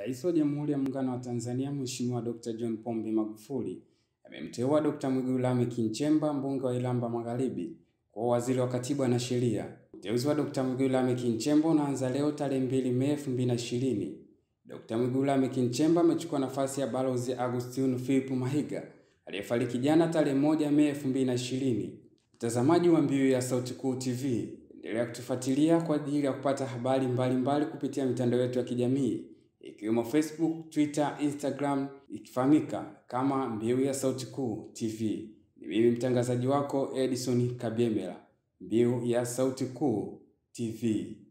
Rais wa Jamhuri ya Muungano wa Tanzania Mheshimiwa Dr. John Pombe Magufuli amemteua Dr. Mwigulu Lameck Nchemba, mbunge wa Iramba Magharibi, kuwa waziri wa Katiba na Sheria. Uteuzi wa Dr. Mwigulu Lameck Nchemba unaanza leo tarehe 2 Mei 2020. Dr. Mwigulu Lameck Nchemba amechukua nafasi ya Balozi Augustine Philip Mahiga aliyefariki jana tarehe 1 Mei 2020. Mtazamaji wa Mbiu ya Sauti Kuu TV, endelea kutufuatilia kwa ajili ya kupata habari mbalimbali kupitia mitandao yetu ya kijamii ikiwemo Facebook, Twitter, Instagram ikifahamika kama Mbiu ya Sauti Kuu TV. Ni mimi mtangazaji wako Edison Kabyemela. Mbiu ya Sauti Kuu TV.